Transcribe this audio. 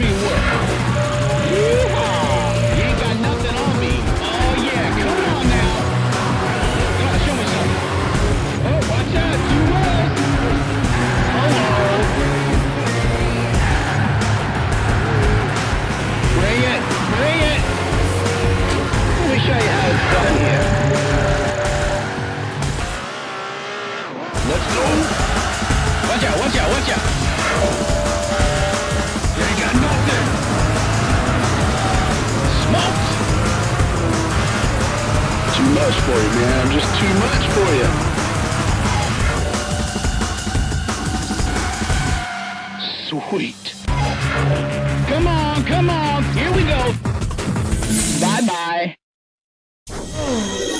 me work. Yeehaw! You ain't got nothing on me. Oh, yeah, come on now. Come on, show me something. Oh, watch out, too rough. Hello. Bring it, bring it. Let me show you how it's done here. Let's go. Watch out, watch out, watch out. You ain't got nothing. Smoked. Too much for you, man. Just too much for you. Sweet. Come on, come on. Here we go. Bye-bye.